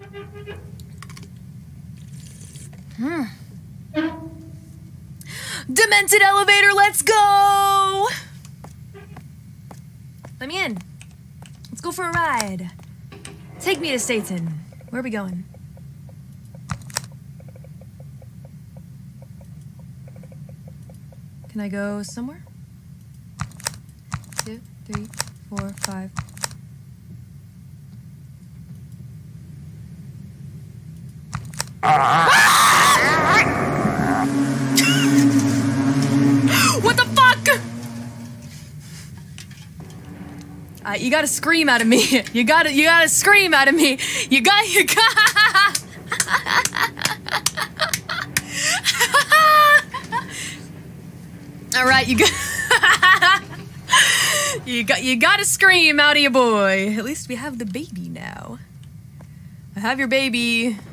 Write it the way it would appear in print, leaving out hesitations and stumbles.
Demented elevator, let's go! Let me in. Let's go for a ride. Take me to Satan. Where are we going? Can I go somewhere? 2, 3, 4, 5. What the fuck? You gotta scream out of me. You gotta scream out of me. You got. All right, you gotta scream out of your boy. At least we have the baby now. I have your baby.